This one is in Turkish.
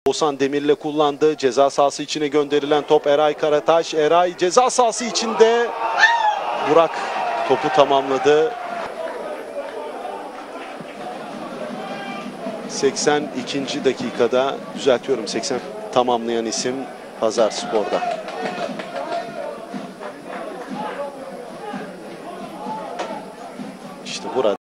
Oğuzhan Demir'le kullandı. Ceza sahası içine gönderilen top Eray Karataş. Eray ceza sahası içinde. Burak topu tamamladı. 82. dakikada, düzeltiyorum, 80 tamamlayan isim Pazarspor'da.